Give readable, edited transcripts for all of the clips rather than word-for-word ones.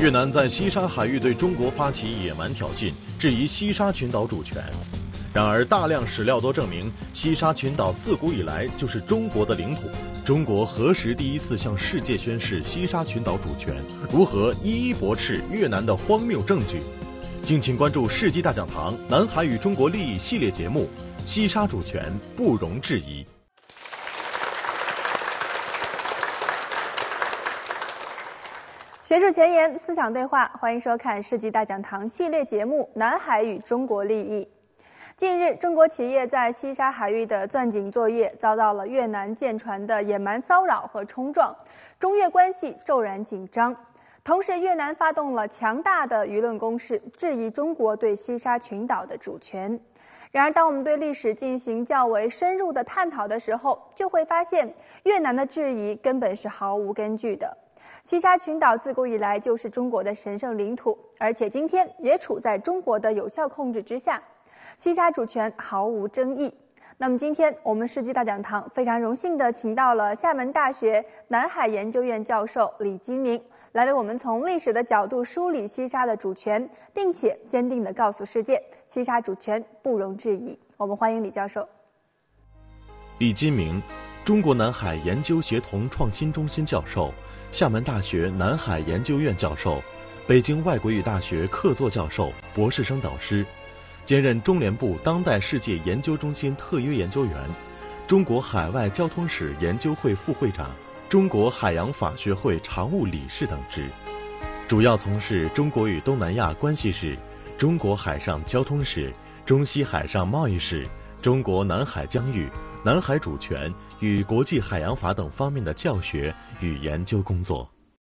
越南在西沙海域对中国发起野蛮挑衅，质疑西沙群岛主权。然而，大量史料都证明，西沙群岛自古以来就是中国的领土。中国何时第一次向世界宣示西沙群岛主权？如何一一驳斥越南的荒谬证据？敬请关注世纪大讲堂南海与中国利益系列节目《西沙主权不容置疑》。 学术前沿，思想对话，欢迎收看世纪大讲堂系列节目《南海与中国利益》。近日，中国企业在西沙海域的钻井作业遭到了越南舰船的野蛮骚扰和冲撞，中越关系骤然紧张。同时，越南发动了强大的舆论攻势，质疑中国对西沙群岛的主权。然而，当我们对历史进行较为深入的探讨的时候，就会发现越南的质疑根本是毫无根据的。西沙群岛自古以来就是中国的神圣领土，而且今天也处在中国的有效控制之下，西沙主权毫无争议。那么今天我们世纪大讲堂非常荣幸地请到了厦门大学南海研究院教授李金明，来为我们从历史的角度梳理西沙的主权，并且坚定地告诉世界，西沙主权不容置疑。我们欢迎李教授。 李金明，中国南海研究协同创新中心教授，厦门大学南海研究院教授，北京外国语大学客座教授、博士生导师，兼任中联部当代世界研究中心特约研究员，中国海外交通史研究会副会长，中国海洋法学会常务理事等职，主要从事中国与东南亚关系史、中国海上交通史、中西海上贸易史、中国南海疆域、南海主权与国际海洋法等方面的教学与研究工作。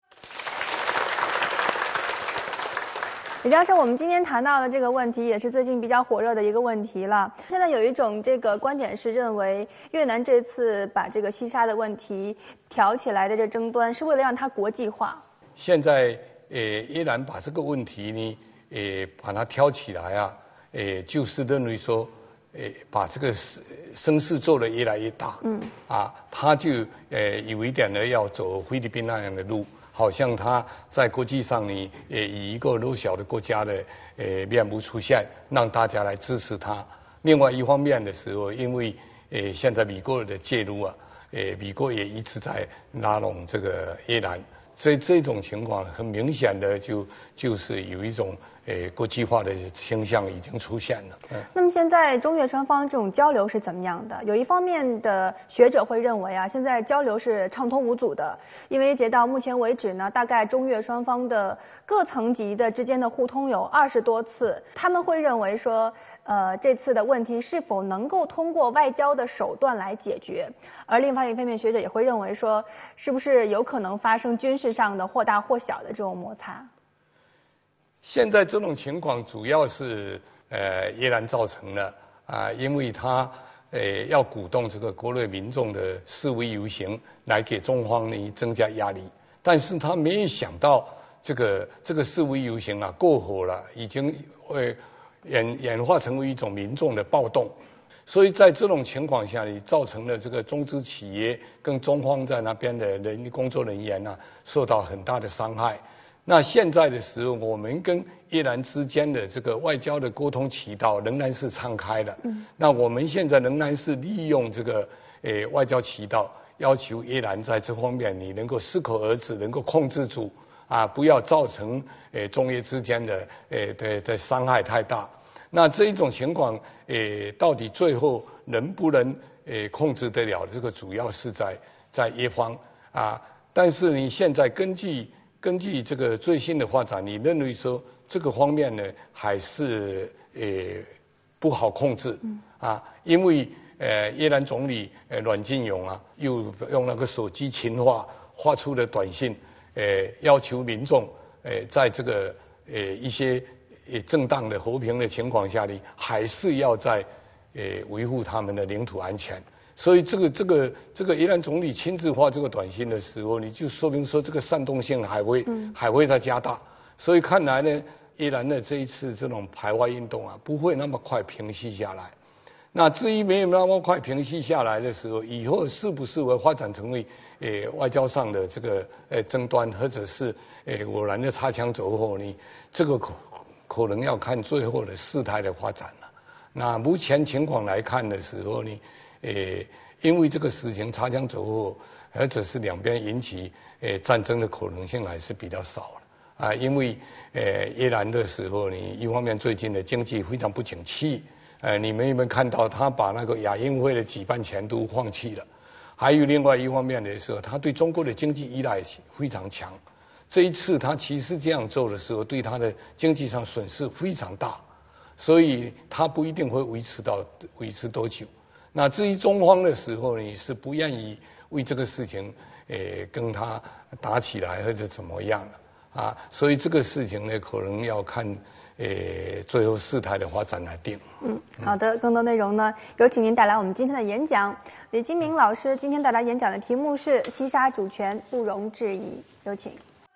李教授，我们今天谈到的这个问题也是最近比较火热的一个问题了。现在有一种这个观点是认为，越南这次把这个西沙的问题挑起来的这争端，是为了让它国际化。 现在越南把这个问题呢，把它挑起来啊，就是认为说，把这个声势做得越来越大。他就有一点呢要走菲律宾那样的路。好像他在国际上呢，以一个弱小的国家的面目出现，让大家来支持他。另外一方面的时候，因为现在美国的介入啊，美国也一直在拉拢这个越南，这种情况很明显的就是有一种国际化的倾向已经出现了。 那么现在中越双方这种交流是怎么样的？有一方面的学者会认为啊，现在交流是畅通无阻的，因为截到目前为止呢，大概中越双方的各层级的之间的互通有20多次。他们会认为说，这次的问题是否能够通过外交的手段来解决？而另外一方面，学者也会认为说，是不是有可能发生军事上的或大或小的这种摩擦？ 现在这种情况主要是越南造成的啊，因为他要鼓动这个国内民众的示威游行，来给中方呢增加压力，但是他没有想到这个示威游行啊过火了，已经演化成为一种民众的暴动，所以在这种情况下呢，造成了这个中资企业跟中方在那边的工作人员啊受到很大的伤害。那现在的时候，我们跟越南之间的这个外交的沟通渠道仍然是敞开的。那我们现在仍然是利用这个外交渠道，要求越南在这方面你能够适可而止，能够控制住啊，不要造成中越之间的伤害太大。那这一种情况到底最后能不能控制得了？这个主要是在越方啊。但是你现在根据这个最新的发展，你认为说这个方面呢还是不好控制啊？因为越南总理阮晋勇啊，又用那个手机群发出的短信，要求民众在这个一些正当的和平的情况下呢，还是要在维护他们的领土安全。所以这个越南总理亲自发这个短信的时候，你就说明说这个煽动性还会再加大。所以看来呢，越南的这一次这种排外运动啊，不会那么快平息下来。 那至于没有那么快平息下来的时候，以后是不是会发展成为外交上的这个争端，或者是偶然的擦枪走火呢？这个可能要看最后的事态的发展了。那目前情况来看的时候呢，因为这个事情擦枪走火，或者是两边引起战争的可能性还是比较少了啊。因为越南的时候呢，一方面最近的经济非常不景气。你们有没有看到他把那个亚运会的举办权都放弃了？还有另外一方面的时候，他对中国的经济依赖非常强。这一次他其实这样做的时候，对他的经济上损失非常大，所以他不一定会维持多久。那至于中方的时候呢，是不愿意为这个事情跟他打起来或者怎么样的啊，所以这个事情呢，可能要看最后事态的发展来定。 好的，更多内容呢，有请您带来我们今天的演讲。李金铭老师今天带来演讲的题目是西沙主权不容置疑，有请。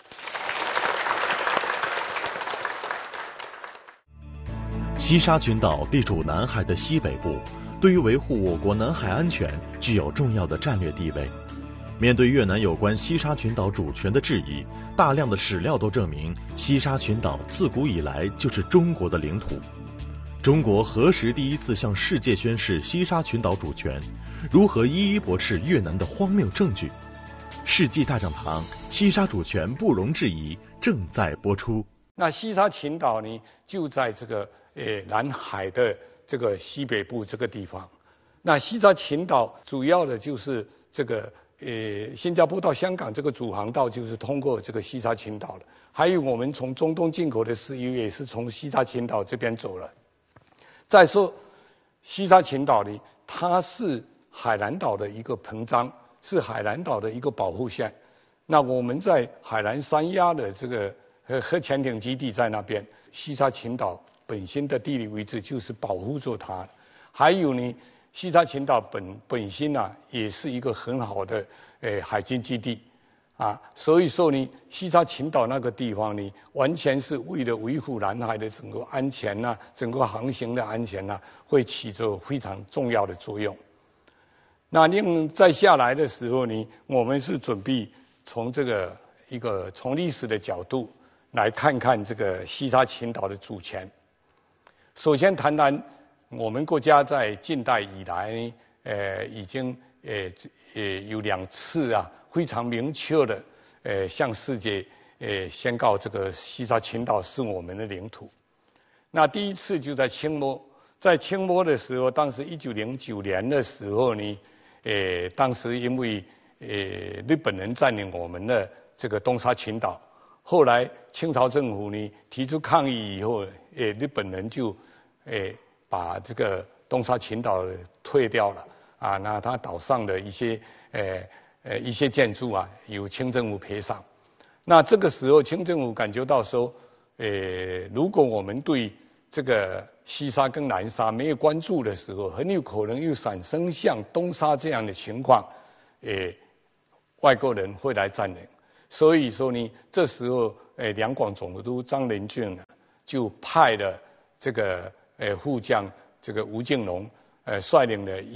西沙群岛地处南海的西北部，对于维护我国南海安全具有重要的战略地位。面对越南有关西沙群岛主权的质疑，大量的史料都证明西沙群岛自古以来就是中国的领土。中国何时第一次向世界宣示西沙群岛主权？如何一一驳斥越南的荒谬证据？世纪大讲堂，西沙主权不容置疑正在播出。 那西沙群岛呢，就在这个南海的这个西北部这个地方。那西沙群岛主要的就是这个新加坡到香港这个主航道就是通过这个西沙群岛的，还有我们从中东进口的石油也是从西沙群岛这边走了。再说西沙群岛呢，它是海南岛的一个膨胀，是海南岛的一个保护线。那我们在海南三亚的这个核潜艇基地在那边，西沙群岛本身的地理位置就是保护住它。还有呢，西沙群岛本身啊，也是一个很好的海军基地啊，所以说呢，西沙群岛那个地方呢，完全是为了维护南海的整个安全呐、整个航行的安全呐、会起着非常重要的作用。那再下来的时候呢，我们是准备从这个从历史的角度来看看这个西沙群岛的主权。首先谈谈我们国家在近代以来呢，已经有2次啊非常明确的向世界宣告这个西沙群岛是我们的领土。那第一次就在清末，在清末的时候，当时1909年的时候呢，当时因为日本人占领我们的这个东沙群岛，后来清朝政府呢提出抗议以后，日本人就把这个东沙群岛退掉了啊，那他岛上的一些建筑啊，由清政府赔偿。那这个时候清政府感觉到说，如果我们对这个西沙跟南沙没有关注的时候，很有可能又产生像东沙这样的情况，外国人会来占领。所以说呢，这时候两广总督张仁俊就派了这个副将这个吴敬龙，率领了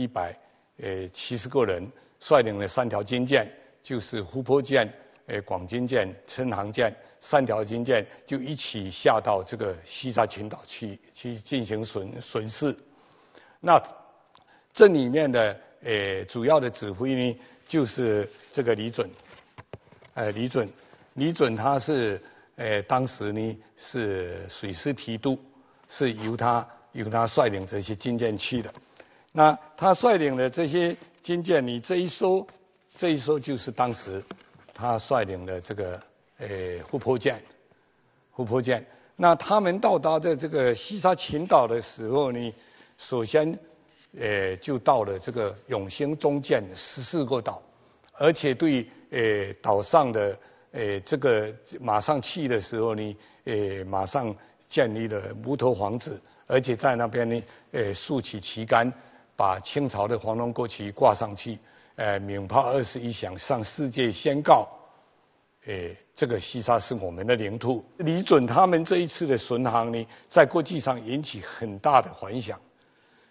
170个人，率领了3条军舰，就是湖泊舰、广军舰、琛航舰3条军舰，就一起下到这个西沙群岛去进行巡视。那这里面的主要的指挥呢，就是这个李准。李准他是当时呢是水师提督，是由他率领这些军舰去的。那他率领的这些军舰，你这一艘就是当时他率领的这个湖泊舰。那他们到达的这个西沙群岛的时候呢，首先就到了这个永兴中建14个岛，而且对岛上的这个马上去的时候呢，马上建立了木头房子，而且在那边呢竖起旗杆，把清朝的黄龙国旗挂上去，鸣炮21响，向世界宣告，这个西沙是我们的领土。李准他们这一次的巡航呢，在国际上引起很大的反响。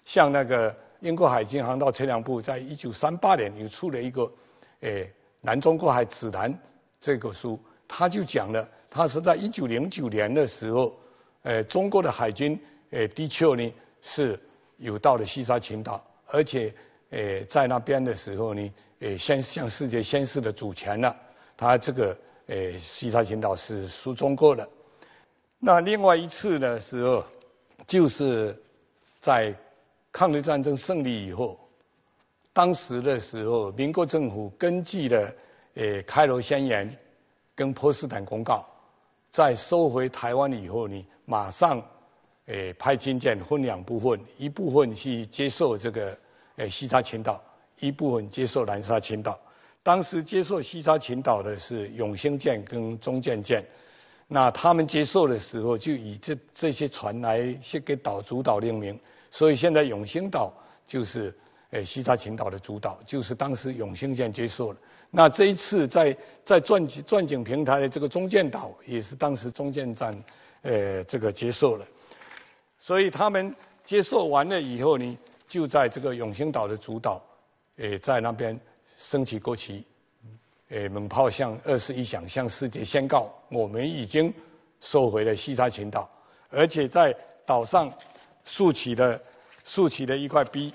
像那个英国海军航道测量部在1938年又出了一个南中国海指南这个书，他就讲了，他是在1909年的时候，中国的海军的确呢是有到了西沙群岛，而且在那边的时候呢，先向世界宣示了主权了，他这个西沙群岛是属中国的。那另外一次的时候，就是在抗日战争胜利以后，当时的时候，民国政府根据了开罗宣言跟波茨坦公告，在收回台湾以后呢，马上派军舰分两部分，一部分去接受这个西沙群岛，一部分接受南沙群岛。当时接受西沙群岛的是永兴舰跟中建舰。那他们接受的时候，就以这些船来先给岛主岛命名，所以现在永兴岛就是西沙群岛的主岛，就是当时永兴舰接受了。那这一次在钻井平台的这个中建岛，也是当时中建站这个接受了。所以他们接受完了以后呢，就在这个永兴岛的主岛，在那边升起国旗。猛炮向21响，向世界宣告，我们已经收回了西沙群岛，而且在岛上竖起了一块碑，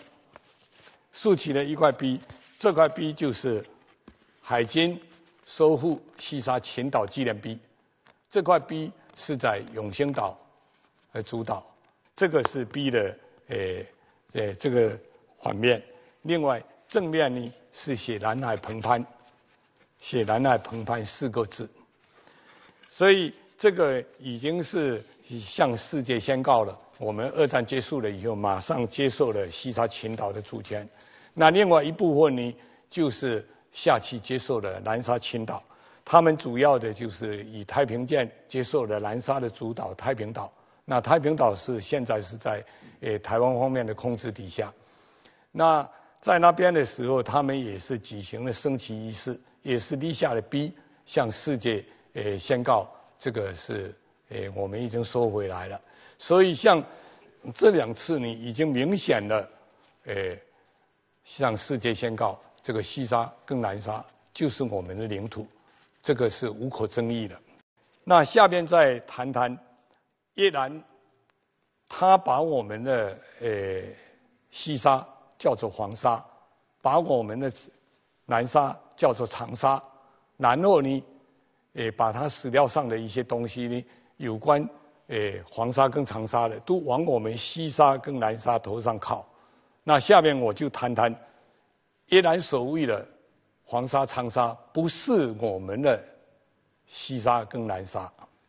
这块碑就是海军收复西沙群岛纪念碑。这块碑是在永兴岛主岛，这个是碑的这个反面。另外正面呢是写南海澎湃。写南海澎湃4个字，所以这个已经是向世界宣告了，我们二战结束了以后，马上接受了西沙群岛的主权。那另外一部分呢，就是下去接受了南沙群岛。他们主要的就是以太平舰接受了南沙的主岛太平岛。那太平岛现在是在台湾方面的控制底下。那在那边的时候，他们也是举行了升旗仪式。也是立下了碑，向世界宣告这个是我们已经收回来了。所以像这2次呢，已经明显的向世界宣告，这个西沙跟南沙就是我们的领土，这个是无可争议的。那下面再谈谈越南，他把我们的西沙叫做黄沙，把我们的南沙叫做长沙，然后呢，把它史料上的一些东西呢，有关黄沙跟长沙的，都往我们西沙跟南沙头上靠。那下面我就谈谈越南所谓的黄沙、长沙，不是我们的西沙跟南沙。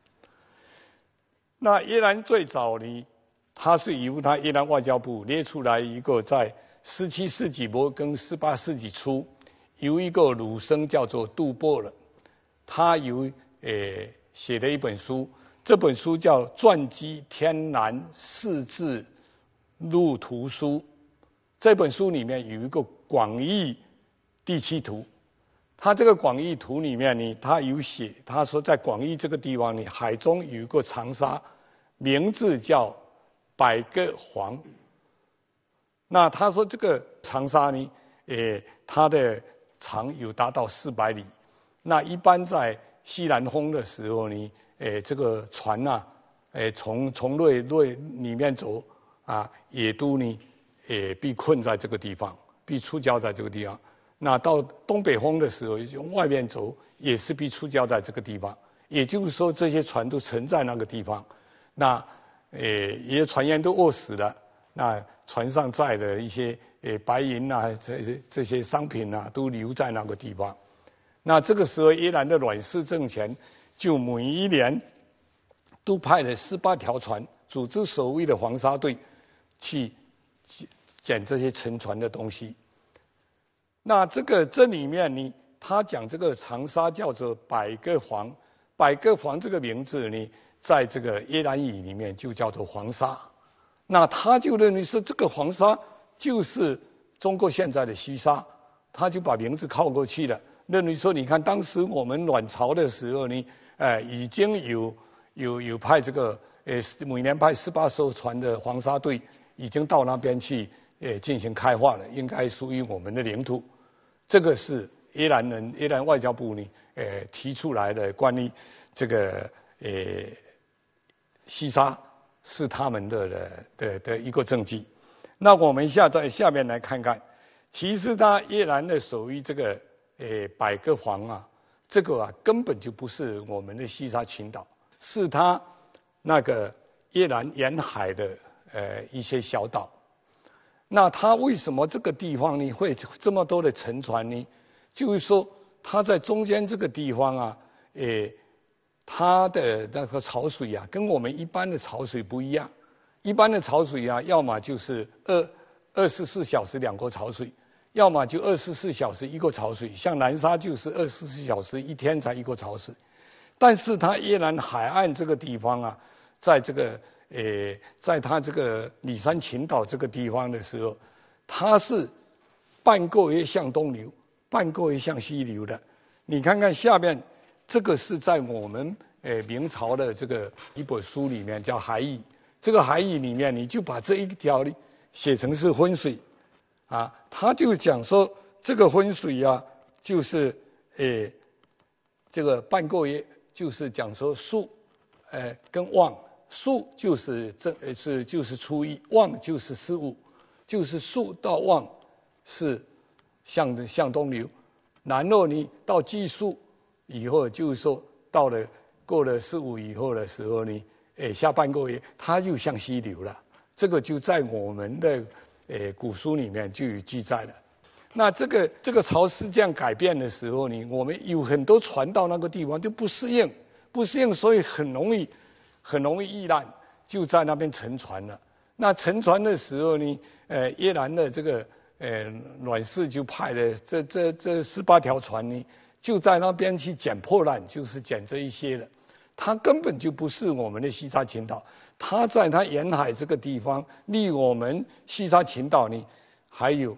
那越南最早呢，它是由它越南外交部列出来一个在17世纪末跟18世纪初。有一个儒生叫做杜波了，他写了一本书，这本书叫《传记天南四志路图书》。这本书里面有一个广义地区图，他这个广义图里面呢，他有写，他说在广义这个地方呢，海中有一个长沙，名字叫百个黄。那他说这个长沙呢，它的长有达到400里，那一般在西南风的时候呢，这个船啊，从内里面走啊，也都呢，被困在这个地方，被触礁在这个地方。那到东北风的时候，从外面走也是被触礁在这个地方。也就是说，这些船都沉在那个地方，那一些船员都饿死了，那船上载的一些白银啊，这些商品啊，都留在那个地方。那这个时候，越南的阮氏政权就每一年都派了18条船，组织所谓的黄沙队，去捡这些沉船的东西。那这里面呢，他讲这个长沙叫做百个黄，百个黄这个名字呢，在这个越南语里面就叫做黄沙。那他就认为说这个黄沙就是中国现在的西沙，他就把名字靠过去了，认为说你看当时我们阮朝的时候呢，已经有派这个每年派18艘船的黄沙队， 已经到那边去进行开发了，应该属于我们的领土。这个是约兰外交部呢提出来的关于这个西沙是他们的一个证据。那我们下面来看看，其实它越南的属于这个百个房啊，这个啊根本就不是我们的西沙群岛，是它那个越南沿海的一些小岛。那它为什么这个地方呢会这么多的沉船呢？就是说它在中间这个地方啊，它的那个潮水啊，跟我们一般的潮水不一样。一般的潮水啊，要么就是24小时2个潮水，要么就24小时1个潮水。像南沙就是24小时1天才1个潮水。但是它越南海岸这个地方啊，在这个在它这个里山群岛这个地方的时候，它是半个月向东流，半个月向西流的。你看看下面这个是在我们明朝的这个一本书里面叫《海义》，这个《海义》里面你就把这一条写成是分水啊，他就讲说这个分水啊，就是这个半个月就是讲说朔跟望，朔就是就是初一，望就是15，就是朔到望是向东流，然后呢到季朔以后，就是说到了过了15以后的时候呢，下半个月它就向西流了。这个就在我们的古书里面就有记载了。那这个潮湿这样改变的时候呢，我们有很多船到那个地方就不适应，所以很容易遇难，就在那边沉船了。那沉船的时候呢，越南的这个阮氏就派了这18条船呢，就在那边去捡破烂，就是捡这一些的。它根本就不是我们的西沙群岛，它在它沿海这个地方，离我们西沙群岛呢还有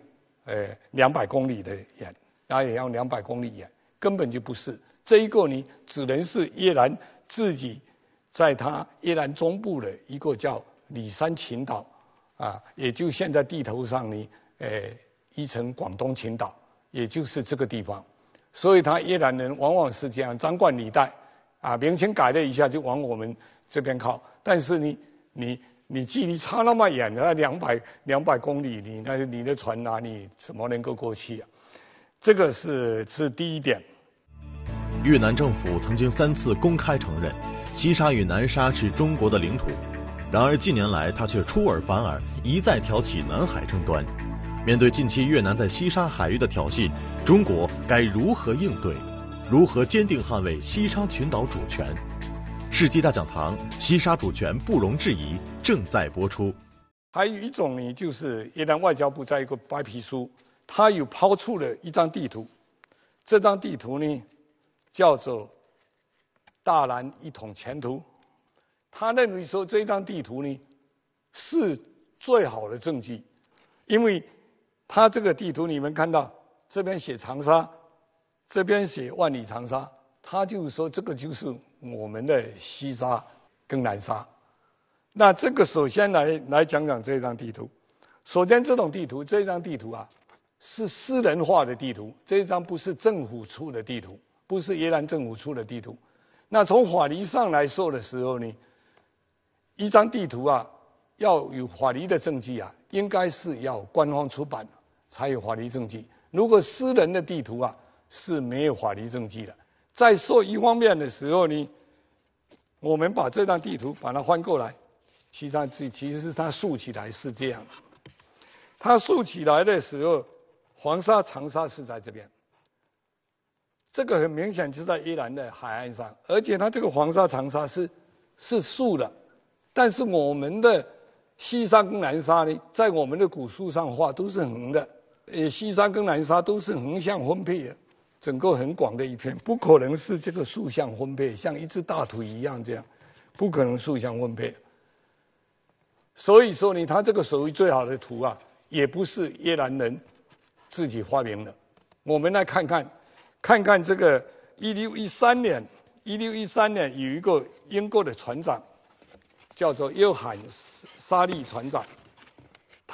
200公里的远，那也要200公里远，根本就不是。这一个呢，只能是越南自己在它越南中部的一个叫里山群岛啊，也就现在地头上呢，译成广东群岛，也就是这个地方。所以他越南人往往是这样张冠李戴啊，名称改了一下就往我们这边靠，但是你距离差那么远，那200公里，你的船哪里怎么能够过去啊？这个是第一点。 越南政府曾经3次公开承认西沙与南沙是中国的领土，然而近年来他却出尔反尔，一再挑起南海争端。面对近期越南在西沙海域的挑衅，中国该如何应对？如何坚定捍卫西沙群岛主权？世纪大讲堂，西沙主权不容置疑，正在播出。 还有一种呢，就是越南外交部在一个白皮书，它有抛出了一张地图，这张地图呢叫做大南一统前途。他认为说这张地图呢是最好的证据，因为他这个地图你们看到这边写长沙，这边写万里长沙，他就是说这个就是我们的西沙跟南沙。那这个首先来讲讲这张地图。首先这张地图啊是私人化的地图，这张不是政府出的地图，不是越南政府出的地图。那从法律上来说的时候呢，一张地图啊要有法律的证据啊，应该是要官方出版才有法律证据。如果私人的地图啊是没有法律证据的。在说一方面的时候呢，我们把这张地图把它翻过来，其实它竖起来是这样的。它竖起来的时候，黄沙、长沙是在这边，这个很明显是在越南的海岸上，而且它这个黄沙、长沙是竖的，但是我们的西沙跟南沙呢，在我们的古书上画都是横的，西沙跟南沙都是横向分配的，整个很广的一片，不可能是这个竖向分配，像一只大腿一样这样，不可能竖向分配。所以说呢，它这个属于最好的图啊，也不是越南人自己发明的。我们来看看这个1613年有一个英国的船长叫做约翰沙利船长，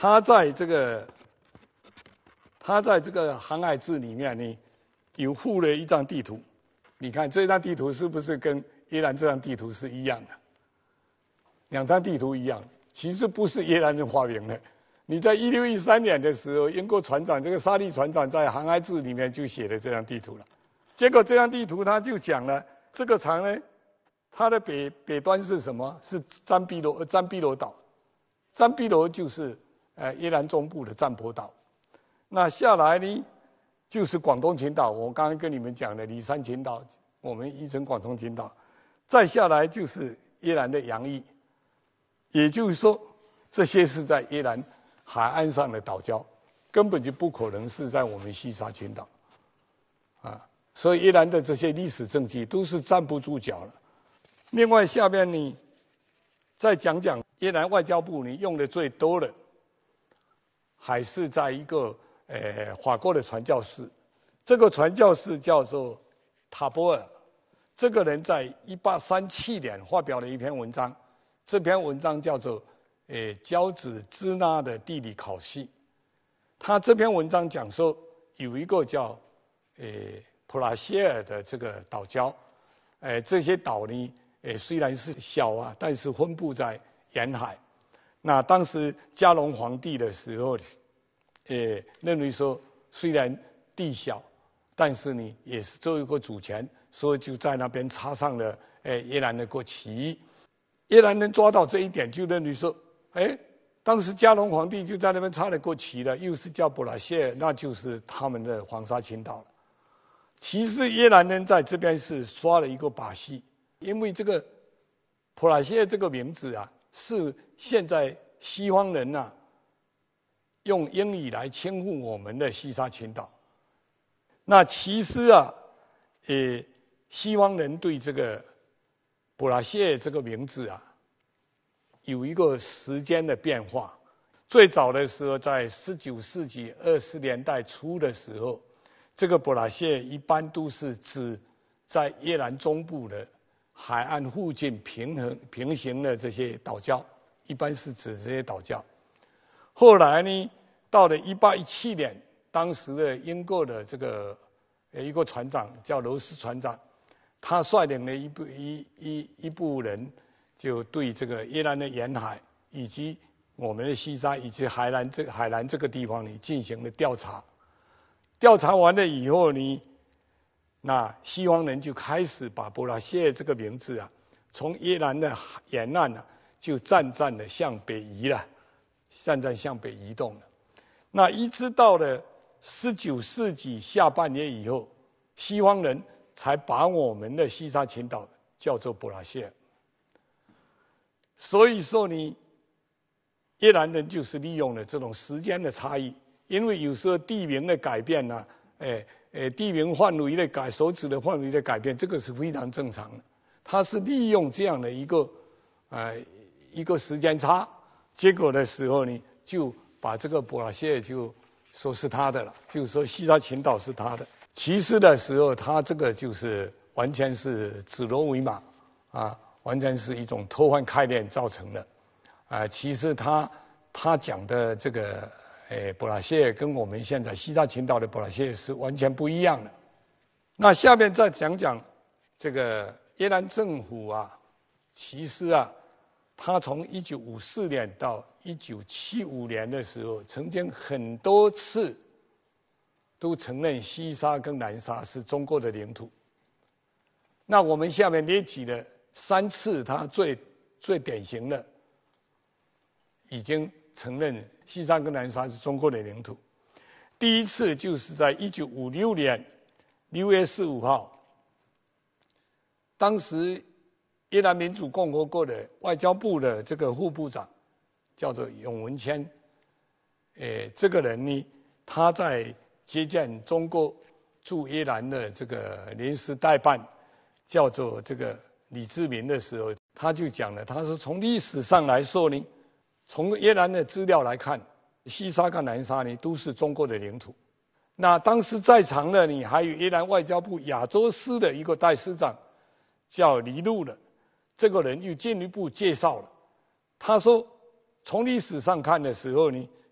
他在这个航海志里面呢，有附了一张地图。你看这张地图是不是跟耶兰这张地图是一样的？两张地图一样，其实不是耶兰人发明的。你在1613年的时候，英国船长这个沙利船长在航海志里面就写了这张地图了。结果这张地图他就讲了，这个船呢，它的北端是什么？是詹比罗岛。詹比罗就是耶兰中部的占婆岛。那下来呢，就是广东群岛。我刚刚跟你们讲的里山群岛，我们译成广东群岛。再下来就是耶兰的洋溢，也就是说，这些是在耶兰海岸上的岛礁，根本就不可能是在我们西沙群岛，啊，所以耶兰的这些历史证据都是站不住脚了。另外下面呢，再讲讲耶兰外交部呢用的最多的，还是在一个法国的传教士，这个传教士叫做塔波尔，这个人在1837年发表了一篇文章，这篇文章叫做交趾支那的地理考系。他这篇文章讲说，有一个叫普拉谢尔的这个岛礁，这些岛呢，虽然是小啊，但是分布在沿海。那当时加隆皇帝的时候，认为说虽然地小，但是呢也是作为一个主权，所以就在那边插上了耶兰的国旗。耶兰人抓到这一点，就认为说，当时加隆皇帝就在那边插了国旗了，又是叫布拉谢尔，那就是他们的黄沙群岛了。其实耶兰人在这边是耍了一个把戏，因为这个普拉谢尔这个名字啊，是现在西方人啊用英语来称呼我们的西沙群岛。那其实啊，西方人对这个普拉谢尔这个名字啊，有一个时间的变化。最早的时候，在19世纪20年代初的时候，这个普拉谢尔一般都是指在耶兰中部的海岸附近平行的这些岛礁，一般是指这些岛礁。后来呢，到了1817年，当时的英国的这个一个船长叫罗斯船长，他率领了一部人，就对这个耶兰的沿海以及我们的西沙以及海南这个地方呢进行了调查。调查完了以后呢，那西方人就开始把布拉谢尔这个名字啊，从耶兰的沿岸啊，就渐渐的向北移了，向北移动了。那一直到了19世纪下半叶以后，西方人才把我们的西沙群岛叫做布拉谢尔。所以说呢，耶兰人就是利用了这种时间的差异，因为有时候地名的改变呢，地名范围的所指的范围的改变，这个是非常正常的。他是利用这样的一个时间差，结果的时候呢，就把这个布拉谢尔就说是他的了，就是说西沙群岛是他的。其实的时候，他这个就是完全是指鹿为马啊，完全是一种偷换概念造成的啊。其实他讲的这个布拉谢尔跟我们现在西沙群岛的布拉谢尔是完全不一样的。那下面再讲讲这个耶兰政府啊，其实啊，他从1954年到1975年的时候，曾经很多次都承认西沙跟南沙是中国的领土。那我们下面列举了3次，他最典型的已经承认西沙跟南沙是中国的领土。第一次就是在1956年6月15号，当时耶兰民主共和国的外交部的这个副部长叫做永文谦，这个人呢，他在接见中国驻耶兰的这个临时代办叫做这个李志明的时候，他就讲了，他说从历史上来说呢，从耶兰的资料来看，西沙跟南沙呢都是中国的领土。那当时在场的呢，还有耶兰外交部亚洲司的一个代司长叫黎路的，这个人又进一步介绍了，他说从历史上看的时候呢，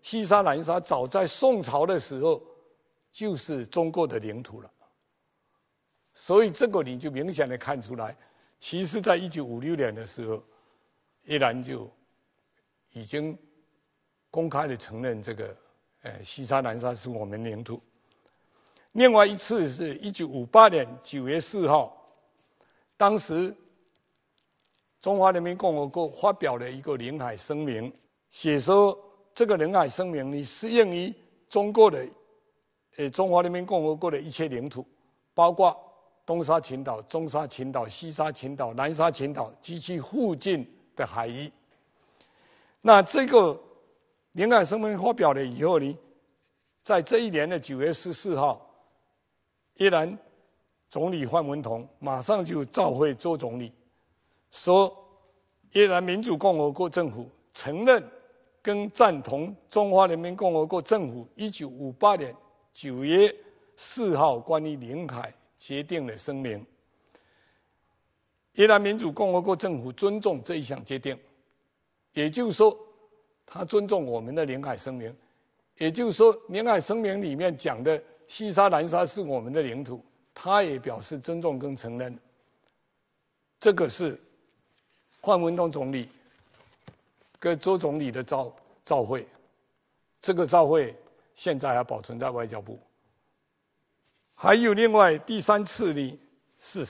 西沙南沙早在宋朝的时候就是中国的领土了。所以这个你就明显的看出来，其实在1956年的时候，越南就已经公开的承认这个西沙南沙是我们领土。另外一次是1958年9月4号，当时中华人民共和国发表了一个领海声明，写说这个领海声明呢适用于中国的中华人民共和国的一切领土，包括东沙群岛、中沙群岛、西沙群岛、南沙群岛及其附近的海域。那这个领海声明发表了以后呢，在这一年的9月14号，越南总理范文同马上就召会周总理，说越南民主共和国政府承认跟赞同中华人民共和国政府1958年9月4号关于领海决定的声明。越南民主共和国政府尊重这一项决定，也就是说，他尊重我们的领海声明，也就是说，领海声明里面讲的西沙南沙是我们的领土，他也表示尊重跟承认。这个是范文同总理跟周总理的照会，这个照会现在还保存在外交部。还有另外第三次呢，是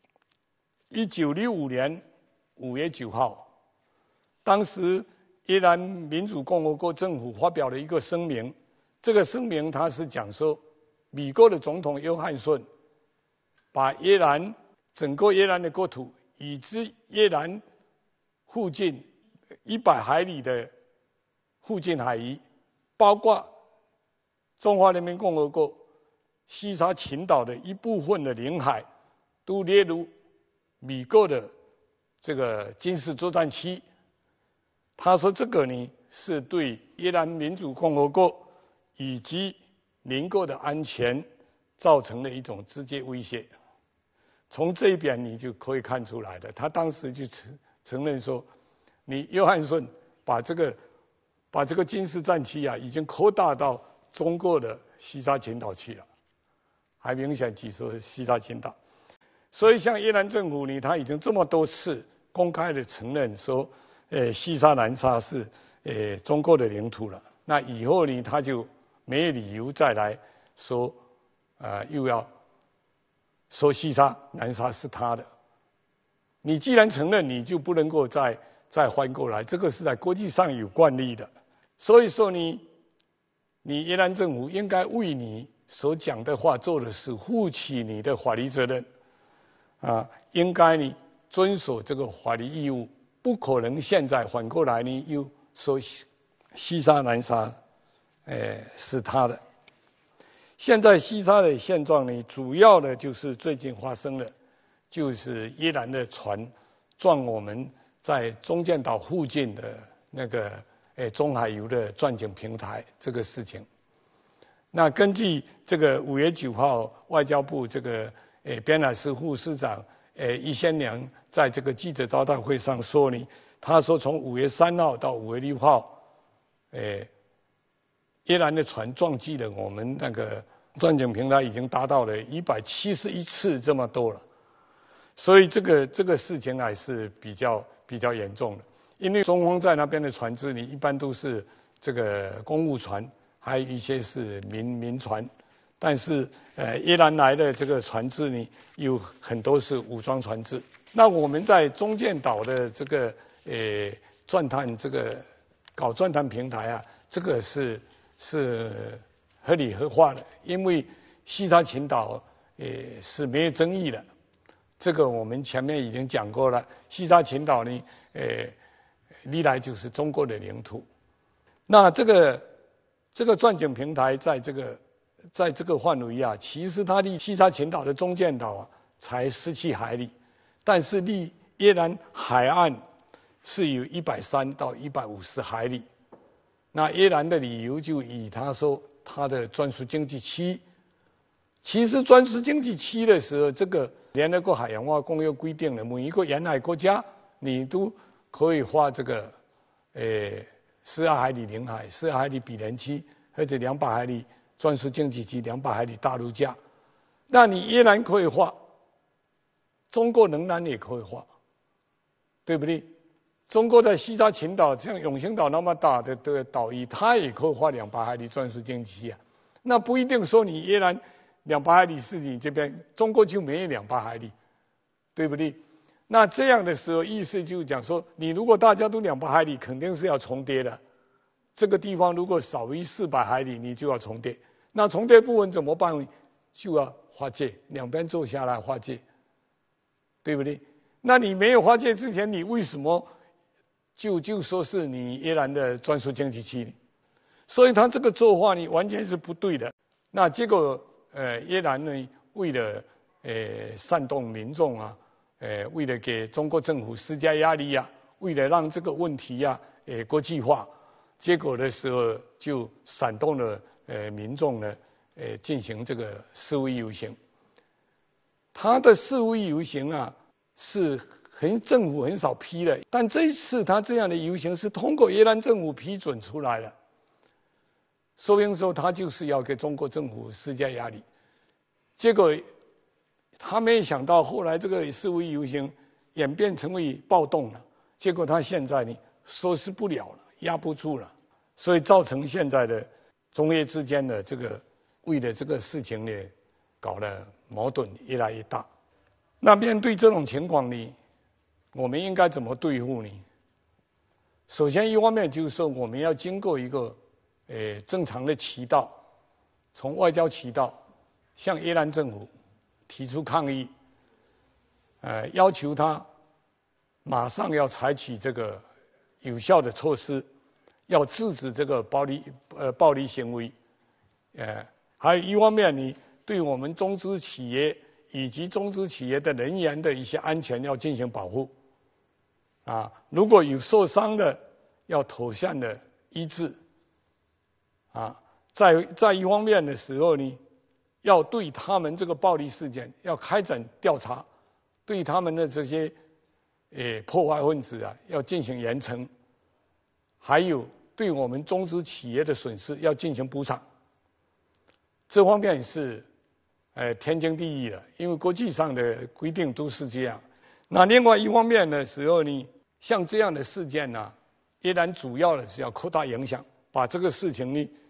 1965年5月9号，当时越南民主共和国政府发表了一个声明，这个声明它是讲说，美国的总统约翰逊把整个越南的国土以及越南附近100海里的附近海域，包括中华人民共和国西沙群岛的一部分的领海，都列入美国的这个军事作战区。他说这个呢是对越南民主共和国以及邻国的安全造成了一种直接威胁。从这一点你就可以看出来的，他当时就承认说，你约翰逊把这个军事战区啊，已经扩大到中国的西沙群岛去了，还明显指说西沙群岛。所以像越南政府呢，他已经这么多次公开的承认说，西沙南沙是中国的领土了。那以后呢，他就没有理由再来说，又要说西沙南沙是他的。你既然承认，你就不能够再翻过来，这个是在国际上有惯例的。所以说你越南政府应该为你所讲的话、做的事负起你的法律责任，应该你遵守这个法律义务，不可能现在反过来呢又说西沙南沙，是他的。现在西沙的现状呢，主要的就是最近发生的，就是越南的船撞我们在中间岛附近的那个中海油的钻井平台这个事情。那根据这个5月9号外交部这个边海司副司长易先良在这个记者招待会上说呢，他说从5月3号到5月6号，越南的船撞击了我们那个钻井平台已经达到了171次这么多了，所以这个事情还是比较严重的。因为中方在那边的船只呢，一般都是这个公务船，还有一些是民船，但是越南来的这个船只呢，有很多是武装船只。那我们在中间岛的这个钻探搞钻探平台啊，这个是合理合法的，因为西沙群岛是没有争议的。这个我们前面已经讲过了，西沙群岛呢，历来就是中国的领土。那这个钻井平台在这个范围啊，其实它离西沙群岛的中间岛啊才17海里，但是离越南海岸是有130到150海里。那越南的理由就以他说他的专属经济区，其实专属经济区的时候，这个联合国海洋化公约规定了，每一个沿海国家你都可以花这个 12海里领海、12海里比邻区或者200海里专属经济区、200海里大陆架，那你依然可以画，中国仍然也可以画，对不对？中国的西沙群岛像永兴岛那么大的岛屿，它也可以画200海里专属经济区啊。那不一定说你依然200海里是你这边，中国就没有200海里，对不对？那这样的时候，意思就是讲说，你如果大家都200海里，肯定是要重叠的。这个地方如果少于400海里，你就要重叠。那重叠部分怎么办？就要划界，两边坐下来划界，对不对？那你没有划界之前，你为什么就说是你宜兰的专属经济区呢？所以他这个做法呢，完全是不对的。那结果宜兰呢，为了煽动民众啊，为了给中国政府施加压力啊，为了让这个问题啊国际化，结果的时候就煽动了民众呢进行这个示威游行。他的示威游行啊是政府很少批的，但这一次他这样的游行是通过宜兰政府批准出来的，说明说他就是要给中国政府施加压力。结果他没想到后来这个示威游行演变成为暴动了，结果他现在呢收拾不了了，压不住了，所以造成现在的中越之间的这个为了这个事情呢搞得矛盾越来越大。那面对这种情况呢，我们应该怎么对付呢？首先一方面就是说我们要经过一个正常的渠道，从外交渠道向宜兰政府提出抗议，要求他马上要采取这个有效的措施，要制止这个暴力行为。还有一方面呢，对我们中资企业以及中资企业的人员的一些安全要进行保护。如果有受伤的，要妥善的医治。在一方面的时候呢，要对他们这个暴力事件要开展调查，对他们的这些破坏分子啊要进行严惩，还有对我们中资企业的损失要进行补偿。这方面是天经地义的，因为国际上的规定都是这样。那另外一方面的时候呢，像这样的事件呢，依然主要的是要扩大影响，把这个事情呢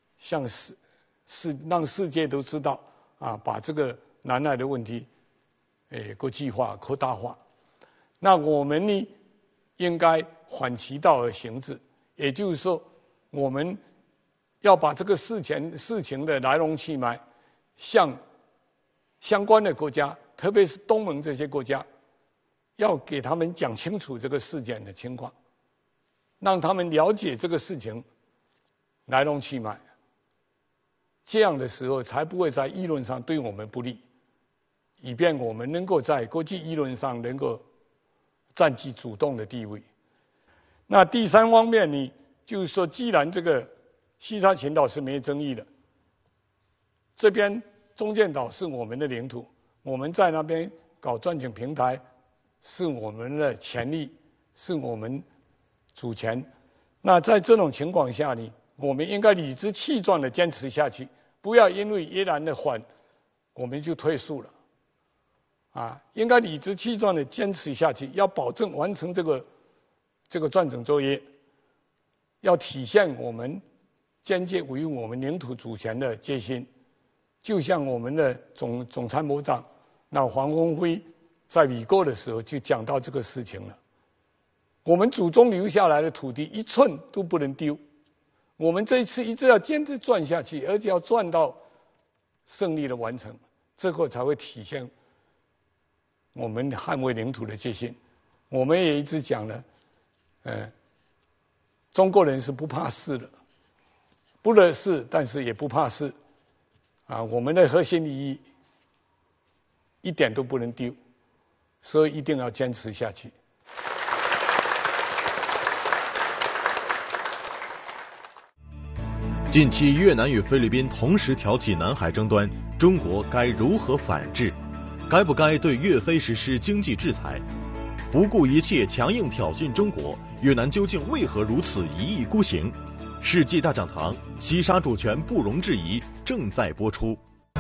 让世界都知道把这个南海的问题国际化、扩大化。那我们呢应该反其道而行之，也就是说我们要把这个事情的来龙去脉向相关的国家，特别是东盟这些国家，要给他们讲清楚这个事件的情况，让他们了解这个事情来龙去脉，这样的时候才不会在议论上对我们不利，以便我们能够在国际议论上能够占据主动的地位。那第三方面呢，就是说既然这个西沙群岛是没争议的，这边中间岛是我们的领土，我们在那边搞钻井平台是我们的权利，是我们主权。那在这种情况下呢，我们应该理直气壮地坚持下去，不要因为宜兰的反我们就退缩了。应该理直气壮地坚持下去，要保证完成这个钻井作业，要体现我们坚决维护我们领土主权的决心。就像我们的总参谋长那黄鸿辉在美国的时候就讲到这个事情了。我们祖宗留下来的土地一寸都不能丢，我们这一次一直要坚持钻下去，而且要钻到胜利的完成，这个才会体现我们捍卫领土的决心。我们也一直讲了，中国人是不怕事的，不惹事，但是也不怕事。我们的核心利益一点都不能丢，所以一定要坚持下去。 近期越南与菲律宾同时挑起南海争端，中国该如何反制？该不该对越菲实施经济制裁？ 不顾一切强硬挑衅中国，越南究竟为何如此一意孤行？世纪大讲堂，西沙主权不容置疑，正在播出。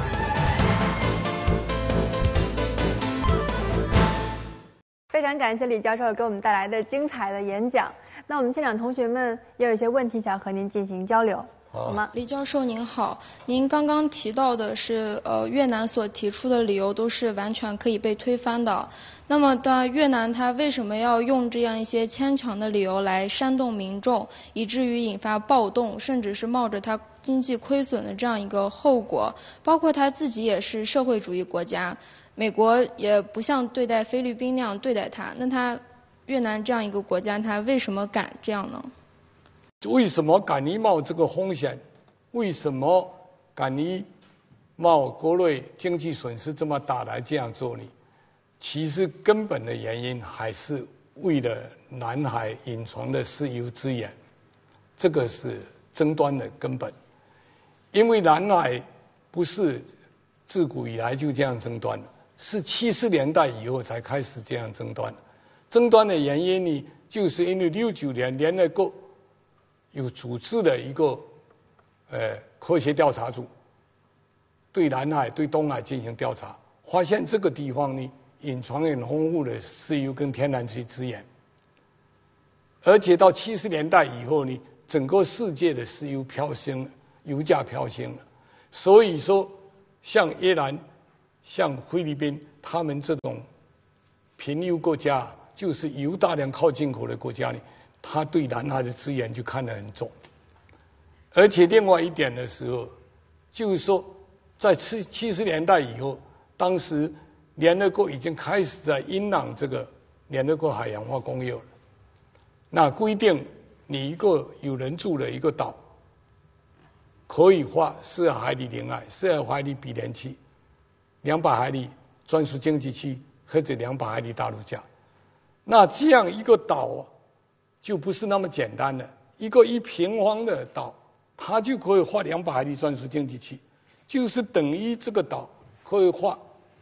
非常感谢李教授给我们带来的精彩的演讲。那我们现场同学们也有一些问题想和您进行交流。好吗？ 李教授您好，您刚刚提到的是越南所提出的理由都是完全可以被推翻的。那么越南它为什么要用这样一些牵强的理由来煽动民众，以至于引发暴动，甚至是冒着它经济亏损的这样一个后果？包括它自己也是社会主义国家，美国也不像对待菲律宾那样对待它，那越南这样一个国家，它为什么敢这样呢？ 为什么敢于冒这个风险？为什么敢于冒国内经济损失这么大来这样做呢？其实根本的原因还是为了南海隐藏的石油资源，这个是争端的根本。因为南海不是自古以来就这样争端的，是70年代以后才开始这样争端的。争端的原因呢，就是因为69年联合国有组织了一个科学调查组，对南海、对东海进行调查，发现这个地方呢隐藏了很丰富的石油跟天然气资源，而且到70年代以后呢，整个世界的石油飙升了，油价飙升了，所以说像越南、像菲律宾，他们这种贫油国家，就是油大量靠进口的国家呢，他对南海的资源就看得很重。而且另外一点的时候，就是说在70年代以后，当时联合国已经开始在引导这个联合国海洋化公约了。那规定你一个有人住的一个岛，可以划12海里领海、12海里比连区、200海里专属经济区或者200海里大陆架。那这样一个岛就不是那么简单的，一个1平方的岛，它就可以划200海里专属经济区，就是等于这个岛可以划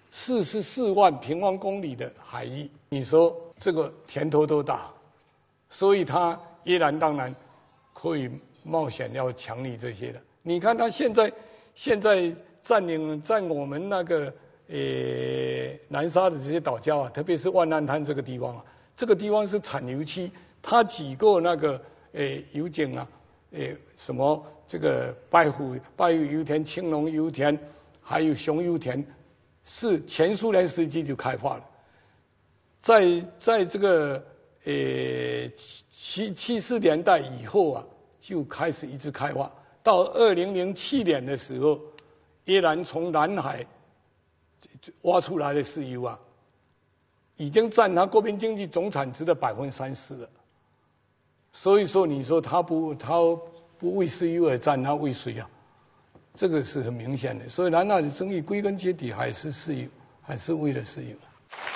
44万平方公里的海域。你说这个甜头多大？所以他越南当然可以冒险要抢你这些的。你看他现在占我们那个南沙的这些岛礁啊，特别是万难滩这个地方啊，这个地方是产油区，它几个那个油井啊，什么这个拜虎油田、青龙油田，还有熊油田，是前苏联时期就开发了，在这个70年代以后啊，就开始一直开发，到2007年的时候，越南从南海挖出来的石油啊，已经占它国民经济总产值的30%了。所以说，你说他不为石油而战，他为谁啊？这个是很明显的。所以南海的争议归根结底还是石油，还是为了石油。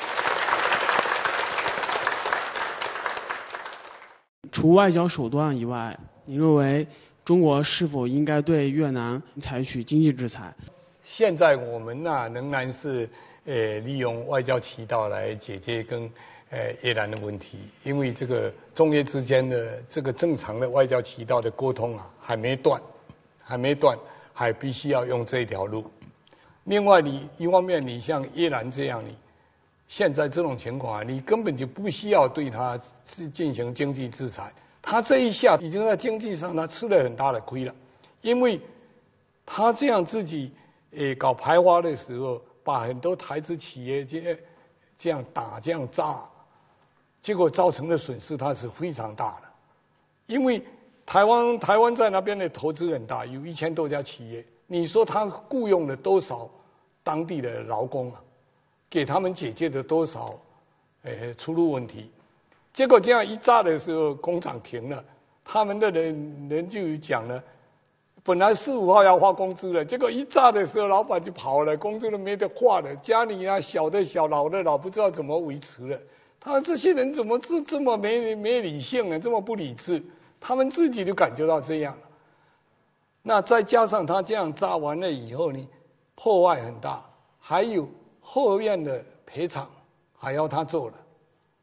除外交手段以外，你认为中国是否应该对越南采取经济制裁？ 现在我们仍然是利用外交渠道来解决跟越南的问题，因为这个中越之间的这个正常的外交渠道的沟通啊还没断，还必须要用这条路。另外一方面你像越南这样，你现在这种情况啊，你根本就不需要对他进行经济制裁，他这一下已经在经济上他吃了很大的亏了，因为他这样自己搞排华的时候，把很多台资企业这样打这样炸，结果造成的损失它是非常大的。因为台湾在那边的投资很大，有1000多家企业，你说他雇佣了多少当地的劳工啊？给他们解决了多少出入问题？结果这样一炸的时候，工厂停了，他们的人就讲了，本来4、5号要发工资了，结果一炸的时候，老板就跑了，工资都没得发了，家里啊小的小，老的老，不知道怎么维持了。他这些人怎么这么没理性呢？这么不理智，他们自己就感觉到这样了。那再加上他这样炸完了以后呢，破坏很大，还有后院的赔偿还要他做了，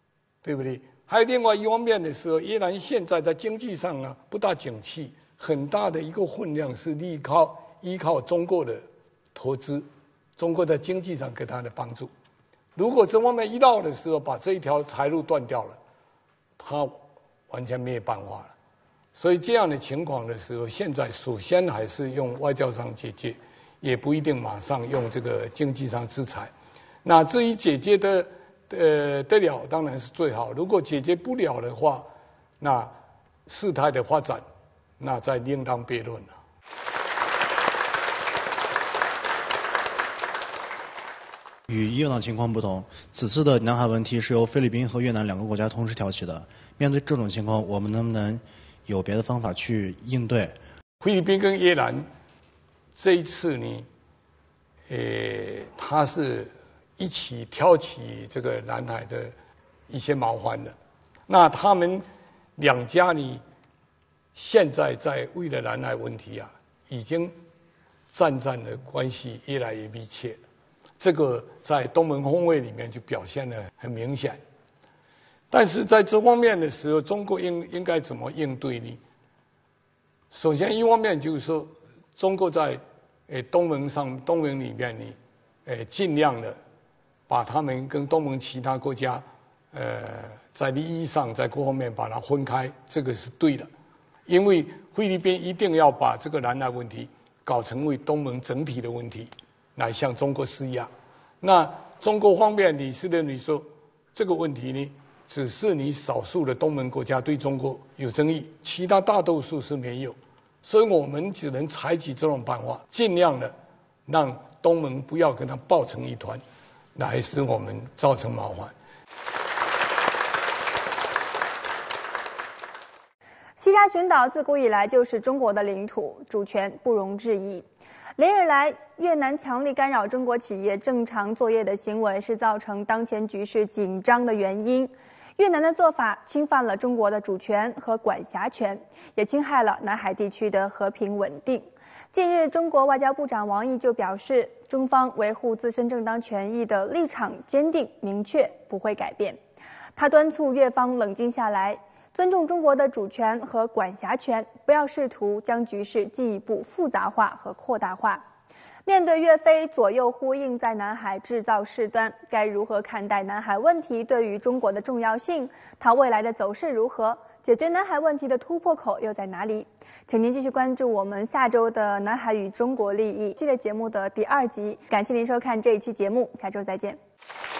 对不对？还有另外一方面的时候，越南现在在经济上啊不大景气，很大的一个分量是依靠中国的投资，中国在经济上给他的帮助。如果这方面一到的时候，把这一条财路断掉了，他完全没有办法了。所以这样的情况的时候，现在首先还是用外交上解决，也不一定马上用这个经济上制裁。那至于解决得了，当然是最好。如果解决不了的话，那事态的发展，那再另当别论了。 与越南情况不同，此次的南海问题是由菲律宾和越南两个国家同时挑起的。面对这种情况，我们能不能有别的方法去应对？ 菲律宾跟越南这一次呢，他是一起挑起这个南海的一些麻烦的。那他们两家呢，现在在为了南海问题啊，已经战的关系越来越密切。这个在东盟峰会里面就表现得很明显。但是在这方面的时候，中国应该怎么应对呢？首先，一方面就是说，中国在东盟里面呢，尽量的把他们跟东盟其他国家，在利益上在各方面把它分开，这个是对的。因为菲律宾一定要把这个南海问题搞成为东盟整体的问题，来向中国施压。那中国方面你是认为说这个问题呢，只是你少数的东盟国家对中国有争议，其他大多数是没有，所以我们只能采取这种办法，尽量的让东盟不要跟它抱成一团，来使我们造成麻烦。 西沙群岛自古以来就是中国的领土，主权不容置疑。连日来，越南强力干扰中国企业正常作业的行为是造成当前局势紧张的原因。越南的做法侵犯了中国的主权和管辖权，也侵害了南海地区的和平稳定。近日，中国外交部长王毅就表示，中方维护自身正当权益的立场坚定明确，不会改变。他敦促越方冷静下来，尊重中国的主权和管辖权，不要试图将局势进一步复杂化和扩大化。面对越非左右呼应在南海制造事端，该如何看待南海问题对于中国的重要性？它未来的走势如何？解决南海问题的突破口又在哪里？请您继续关注我们下周的《南海与中国利益》系列节目的第2集。感谢您收看这一期节目，下周再见。